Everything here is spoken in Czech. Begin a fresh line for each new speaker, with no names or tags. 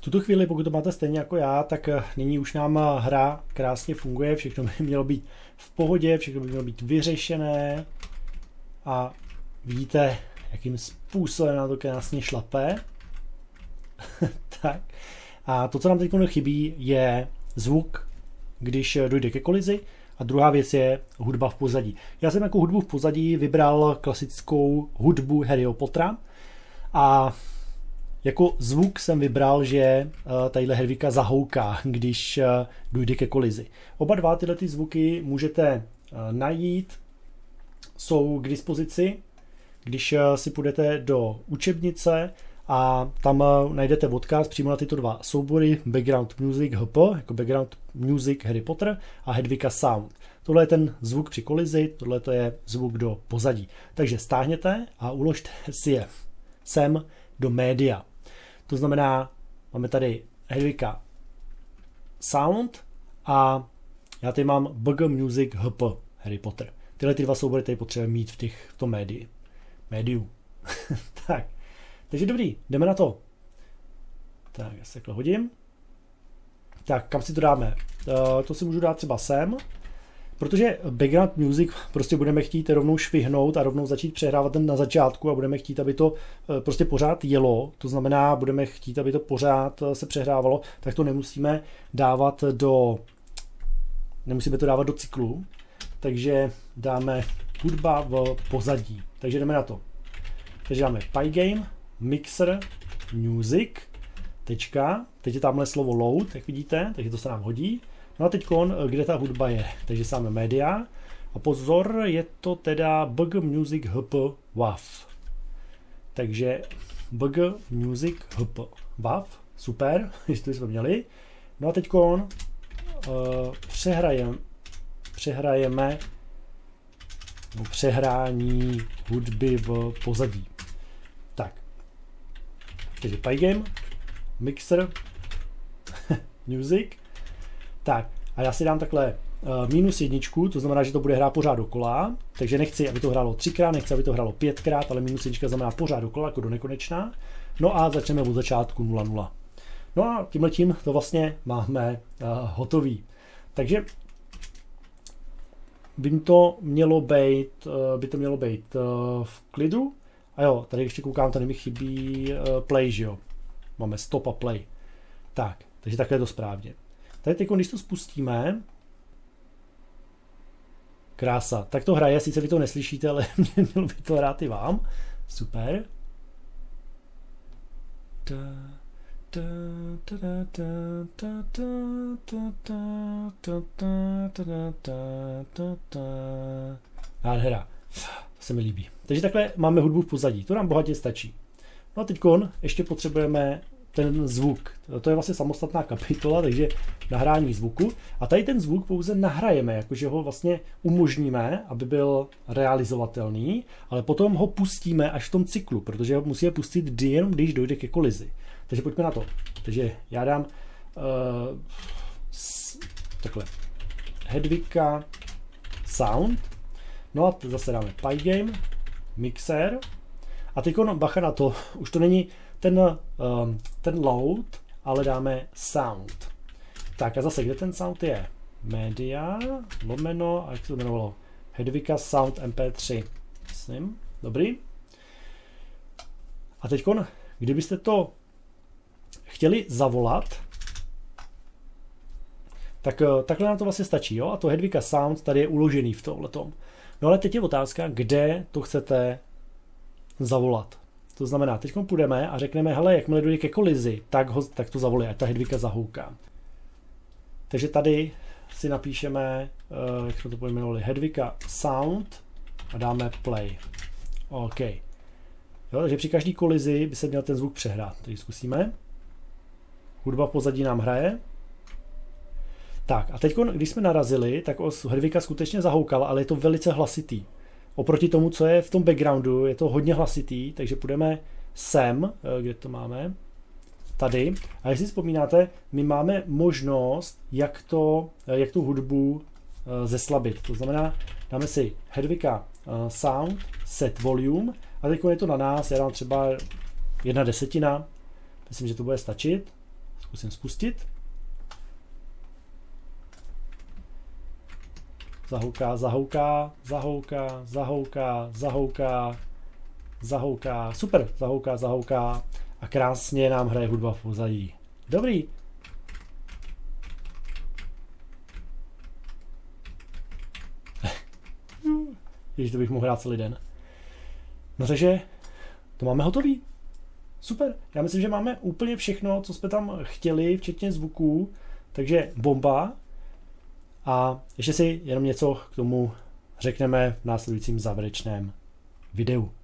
tuto chvíli, pokud to máte stejně jako já, tak nyní už nám hra krásně funguje, všechno by mělo být v pohodě, všechno by mělo být vyřešené a vidíte, jakým způsobem nám to krásně šlape. Tak. A to, co nám teď chybí, je zvuk, když dojde ke kolizi, a druhá věc je hudba v pozadí. Já jsem jako hudbu v pozadí vybral klasickou hudbu Harryho Pottera a jako zvuk jsem vybral, že tadyhle Hedvika zahouká, když dojde ke kolizi. Oba dva tyhle ty zvuky můžete najít, jsou k dispozici, když si půjdete do učebnice a tam najdete odkaz přímo na tyto dva soubory, Background Music HP, jako Background Music Harry Potter a Hedvika Sound. Tohle je ten zvuk při kolizi, tohle je zvuk do pozadí. Takže stáhněte a uložte si je sem do média. To znamená, máme tady Hedvika Sound a já tady mám BG Music HP Harry Potter. Tyhle ty dva soubory tady potřebujeme mít v tom médiu. Tak, takže dobrý, jdeme na to. Tak, já se takhle hodím. Tak, kam si to dáme? To si můžu dát třeba sem, protože background music prostě budeme chtít rovnou švihnout a rovnou začít přehrávat ten na začátku a budeme chtít, aby to prostě pořád jelo, to znamená, budeme chtít, aby to pořád se přehrávalo, tak to nemusíme to dávat do cyklu, takže dáme hudba v pozadí, takže jdeme na to. Takže dáme Pygame, Mixer, Music, tečka, teď je tamhle slovo load, jak vidíte, takže to se nám hodí. No a teď kde ta hudba je, takže sáme média a pozor, je to teda BG Music HP WAV. Takže BG Music HP WAV, super, jestli jsme měli. No a teď přehrajeme přehrání hudby v pozadí. Tak, takže Pygame, Mixer, Music. Tak, a já si dám takhle -1, to znamená, že to bude hrát pořád dokola, takže nechci, aby to hrálo 3x, nechci, aby to hrálo 5x, ale -1 znamená pořád dokola, jako do nekonečna. No a začneme od začátku 0,0. No a tímhletím to vlastně máme hotový. Takže by to mělo být v klidu. A jo, tady ještě koukám, tady mi chybí play, že jo. Máme stop a play. Tak, takže takhle je to správně. Tady teď, když to spustíme, krása, tak to hraje, sice vy to neslyšíte, ale mělo by to hrát i vám. Super. Nádhera. To se mi líbí. Takže takhle máme hudbu v pozadí. To nám bohatě stačí. No a teď ještě potřebujeme ten zvuk. To je vlastně samostatná kapitola, takže nahrání zvuku. A tady ten zvuk pouze nahrajeme, jakože ho vlastně umožníme, aby byl realizovatelný, ale potom ho pustíme až v tom cyklu, protože ho musíme pustit jenom, když dojde ke kolizi. Takže pojďme na to. Takže já dám takhle Hedvika Sound. No a zase dáme Pygame, Mixer. A teď bacha na to, už to není ten load, ale dáme sound. Tak a zase, kde ten sound je? Media, lomeno, a jak se to jmenovalo? Hedvika Sound MP3. Myslím, dobrý. A teď, kdybyste to chtěli zavolat, tak takhle nám to vlastně stačí, jo? A to Hedvika Sound tady je uložený v tomhletom. No ale teď je otázka, kde to chcete zavolat. To znamená, teď půjdeme a řekneme, hele, jakmile dojde ke kolizi, tak to zavolí, ať ta Hedvika zahouká. Takže tady si napíšeme, jak jsme to pojmenovali, Hedvika Sound a dáme play. OK. Jo, takže při každé kolizi by se měl ten zvuk přehrát. Takže zkusíme. Hudba v pozadí nám hraje. Tak a teď, když jsme narazili, tak Hedvika skutečně zahoukala, ale je to velice hlasitý. Oproti tomu, co je v tom backgroundu, je to hodně hlasitý, takže půjdeme sem, kde to máme, tady. A jestli si vzpomínáte, my máme možnost, jak tu hudbu zeslabit. To znamená, dáme si Hedvika Sound, Set Volume a teď je to na nás, já dám třeba 1/10, myslím, že to bude stačit. zkusím spustit. Zahouká, zahouká, zahouká, zahouká, zahouká, zahouká, super, zahouká, zahouká a krásně nám hraje hudba v pozadí. Dobrý. Ježiš, to bych mohl hrát celý den. No takže to máme hotový. Super, já myslím, že máme úplně všechno, co jsme tam chtěli, včetně zvuků, takže bomba. A ještě si jenom něco k tomu řekneme v následujícím závěrečném videu.